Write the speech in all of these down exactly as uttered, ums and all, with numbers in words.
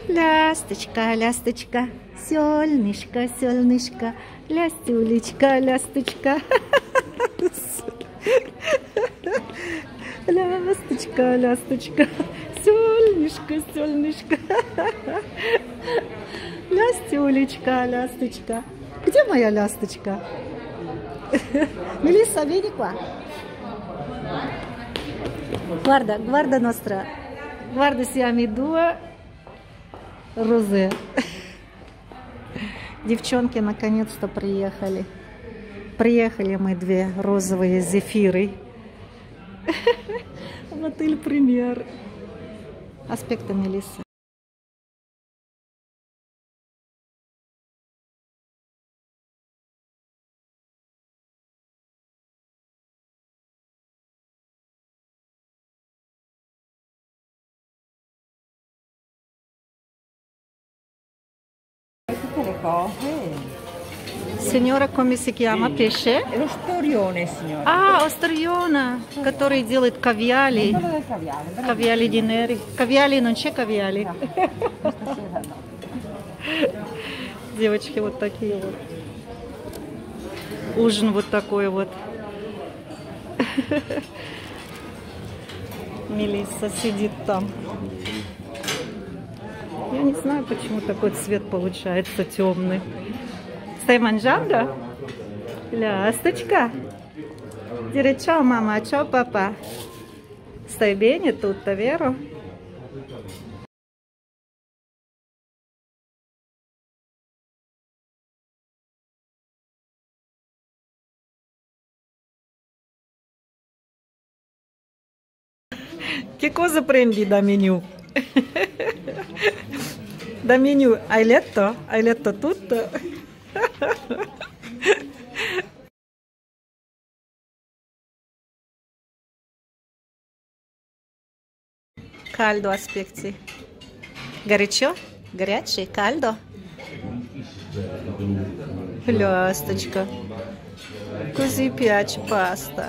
Лясточка, лясточка, сёльнышко, сёльнышко, лястюлечка, лясточка. Лясточка, лясточка, сёльнышко, сёльнышко. Лястюлечка, лясточка. Где моя лясточка? Melissa, vieni qua. Guarda, guarda nostra. Guarda, siamo i due розы. Девчонки наконец-то приехали. Приехали мы две розовые зефиры. Вот il пример. Аспекта Мелисса. Le cose. Signora, come si chiama? Pesce? È lo storione, signora. А, Остриона, который делает кавиали. Quello del caviale. però- Кавиали di neri. Кавиали, non c'è кавиали. Stasera no. Девочки, вот такие вот. Ужин вот такой вот. Мелисса сидит там. Я не знаю, почему такой цвет получается темный. Stai mangiando? Лясточка. Dire ciao mamma, ciao papà. Stai bene tutto, vero? Che cosa prendi da menù? Da menù hai letto? Hai letto tutto? Caldo aspetti. Горячо? Горячий? Caldo? Лясточка. Così piace pasta.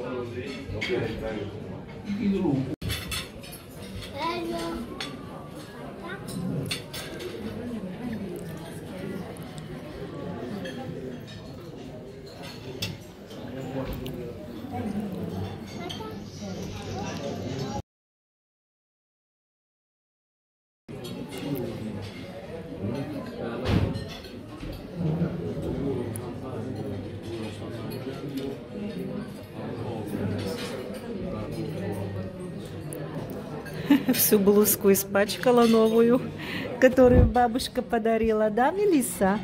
Всю блузку испачкала новую, которую бабушка подарила, да, Мелисса?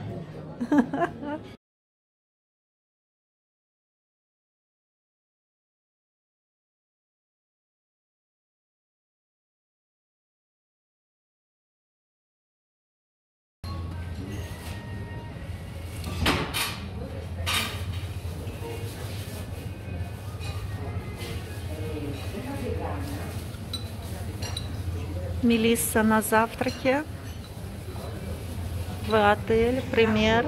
Мелисса на завтраке в отель Пример.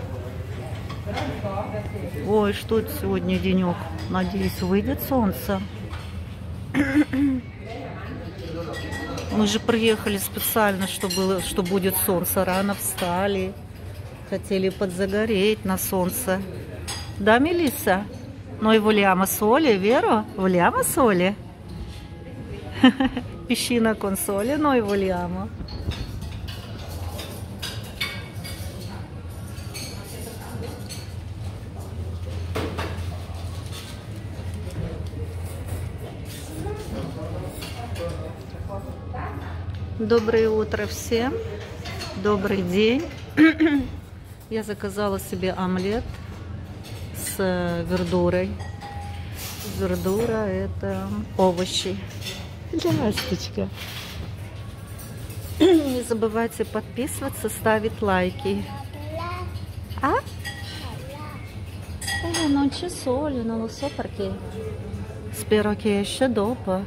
Ой, что это сегодня денек? Надеюсь, выйдет солнце. Мы же приехали специально, что было, что будет солнце. Рано встали, хотели подзагореть на солнце. Да, Мелисса? Но и vogliamo sole, vero? Vogliamo sole? Piscina con sole, noi vogliamo. Доброе утро всем. Добрый день. Я заказала себе омлет с вердурой. Вердура — это овощи. Лясточка. Не забывайте подписываться, ставить лайки. А? Eh, non c'è sole, non lo so perché. Spero che esce dopo.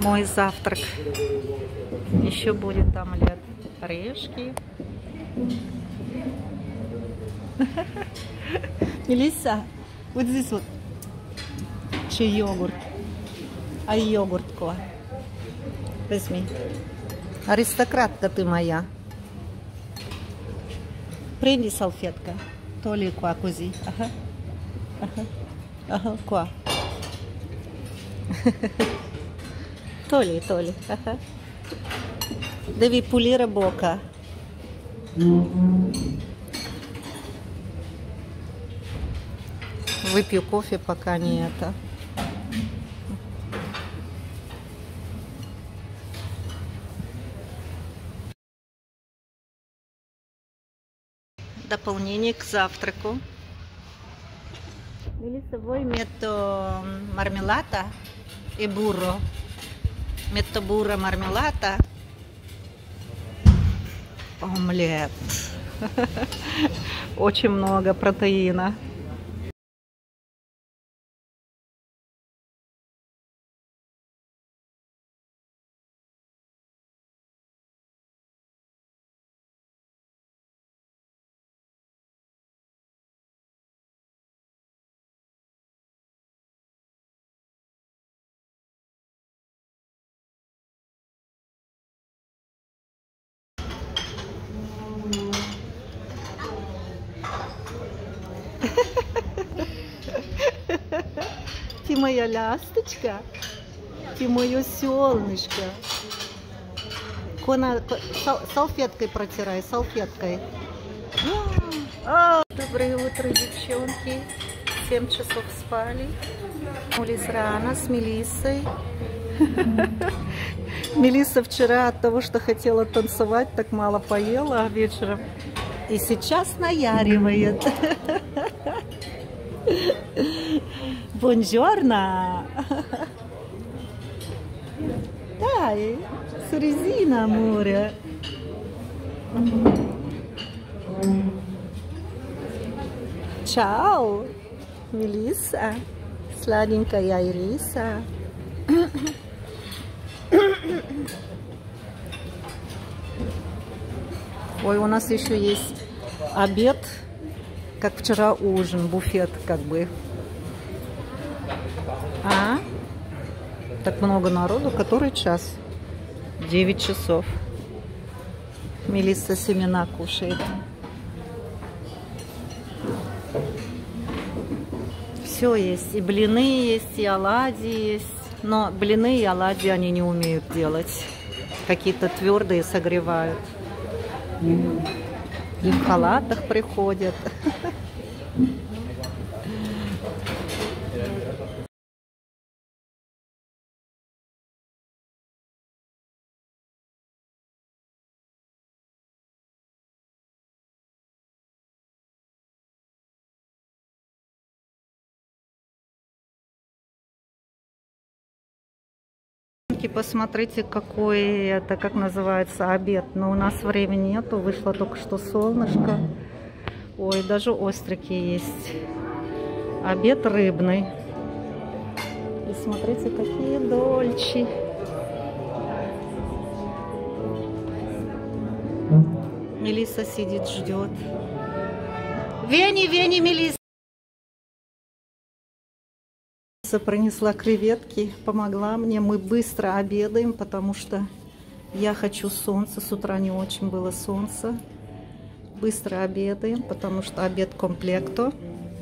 Мой завтрак. Еще будет омлет. Орешки. Мелисса, вот здесь вот. Че йогурт. А йогурт ко? Возьми. Аристократка ты моя. Prendi салфетка. Толи qua così. Ага. Ага. Ага. Qua. Толи, Толи. Ага. Devi pulire bocca. Выпью кофе, пока не это. Дополнение к завтраку. Melissa, vuoi metto marmellata e burro? Metto burro, marmellata. Омлет. Очень много протеина. Ты моя ласточка, ты мое солнышко. Кона, сал, салфеткой протирай, салфеткой. А, доброе утро, девчонки. Семь часов спали. Улис рано с Мелиссой. Мелисса вчера от того, что хотела танцевать, так мало поела вечером. И сейчас наяривает. Buongiorno! Dai, sorrisina, amore. Ciao, Melissa, сладенькая Ириса. Ой, у нас еще есть обед, как вчера ужин, буфет как бы. А? Так много народу. Который час? девять часов. Мелисса семена кушает. Все есть. И блины есть, и оладьи есть. Но блины и оладьи они не умеют делать. Какие-то твердые согревают. И в халатах приходят. Посмотрите, какой это, как называется, обед. Но у нас времени нету, вышло только что солнышко. Ой, даже острики есть. Обед рыбный. И смотрите, какие дольчи. Мелисса сидит, ждет. Вени, Вени, Мелисса. Принесла креветки, помогла мне. Мы быстро обедаем, потому что я хочу солнца. С утра не очень было солнца. Быстро обедаем, потому что обед комплекто.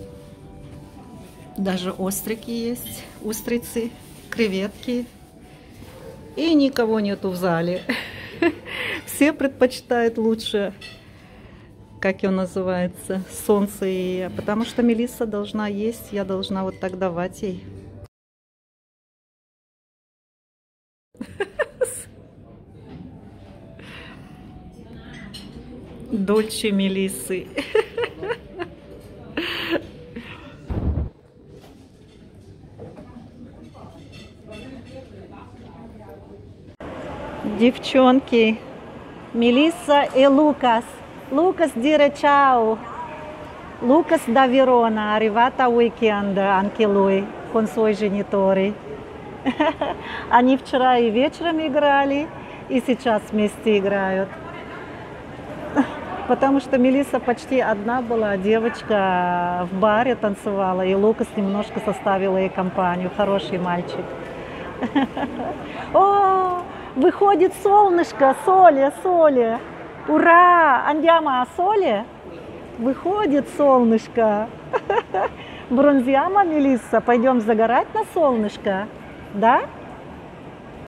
Даже острики есть, устрицы, креветки. И никого нету в зале. Все предпочитают лучше, как его называется, солнце. И... Потому что Мелисса должна есть, я должна вот так давать ей. Дольче Мелиссы. Девчонки, Мелисса и Лукас. Lucas dire ciao. Lucas da Verona, arrivata a weekend anche lui con suoi genitori. Они вчера и вечером играли, и сейчас вместе играют. Потому что Мелисса почти одна была, девочка в баре танцевала, и Лукас немножко составил ей компанию. Хороший мальчик. О, выходит солнышко, Соле, Соле. Ура! Andiamo a Sole? Выходит солнышко. Бронзиама, Мелисса, пойдем загорать на солнышко, да?